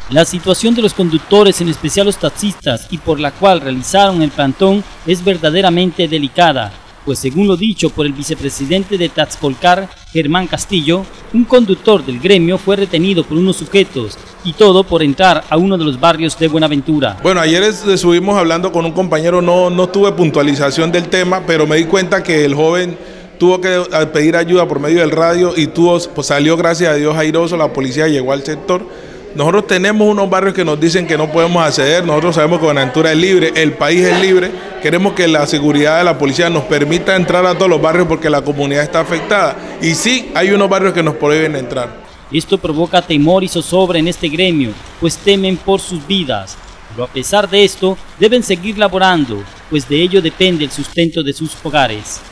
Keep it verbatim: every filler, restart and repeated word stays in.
La situación de los conductores, en especial los taxistas, y por la cual realizaron el plantón, es verdaderamente delicada, pues según lo dicho por el vicepresidente de Taxcolcar, Germán Castillo, un conductor del gremio fue retenido por unos sujetos, y todo por entrar a uno de los barrios de Buenaventura. Bueno, ayer estuvimos hablando con un compañero, no, no tuve puntualización del tema, pero me di cuenta que el joven tuvo que pedir ayuda por medio del radio y tuvo, pues salió, gracias a Dios, airoso. La policía llegó al sector. Nosotros tenemos unos barrios que nos dicen que no podemos acceder, nosotros sabemos que Buenaventura es libre, el país es libre, queremos que la seguridad de la policía nos permita entrar a todos los barrios porque la comunidad está afectada. Y sí, hay unos barrios que nos prohíben entrar. Esto provoca temor y zozobra en este gremio, pues temen por sus vidas. Pero a pesar de esto, deben seguir laborando, pues de ello depende el sustento de sus hogares.